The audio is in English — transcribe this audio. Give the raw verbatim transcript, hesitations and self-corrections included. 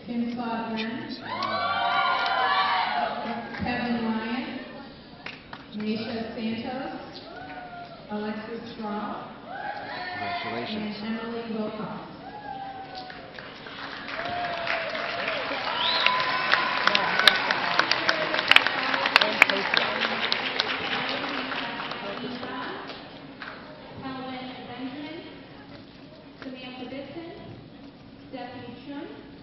Kim Sodman, Kevin Ryan, Nisha Santos, Alexis Straw, Congratulations. and Emily Wilcox. Benjamin, Samantha Dixon, Stephanie Chun,